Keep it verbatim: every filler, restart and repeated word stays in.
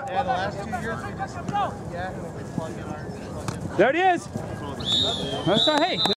Yeah, the last two years we just yeah, we plug in our plug in. There it is. That's our hey.